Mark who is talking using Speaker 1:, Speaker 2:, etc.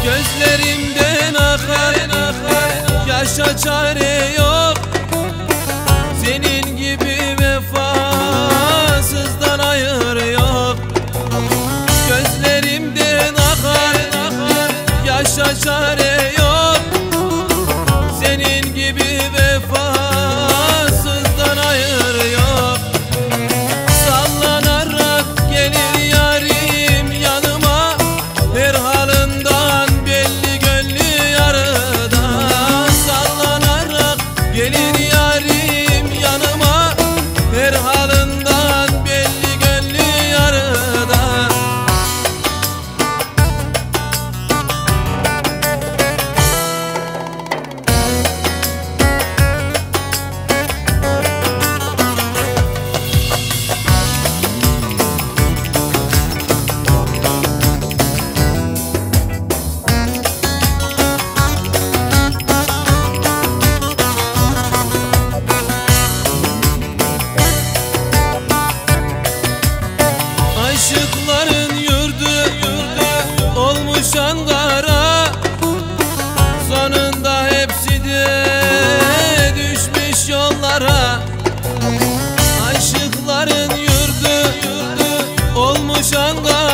Speaker 1: Gözlerimden akar yaşa çare yok. Senin gibi vefasızdan hayır yok. Gözlerimden akar yaşa çare yok. Senin gibi vefasızdan hayır yok. Sallanarak gelir yarim yanıma, her halından belli gönlü yarıda. Sallanarak gelir yarim yanıma, her halından belli gönlü yarıda. Aşıkların yurdu olmuş Ankara, sonunda hepsi de düşmüş yollara. Aşıkların yurdu olmuş Ankara,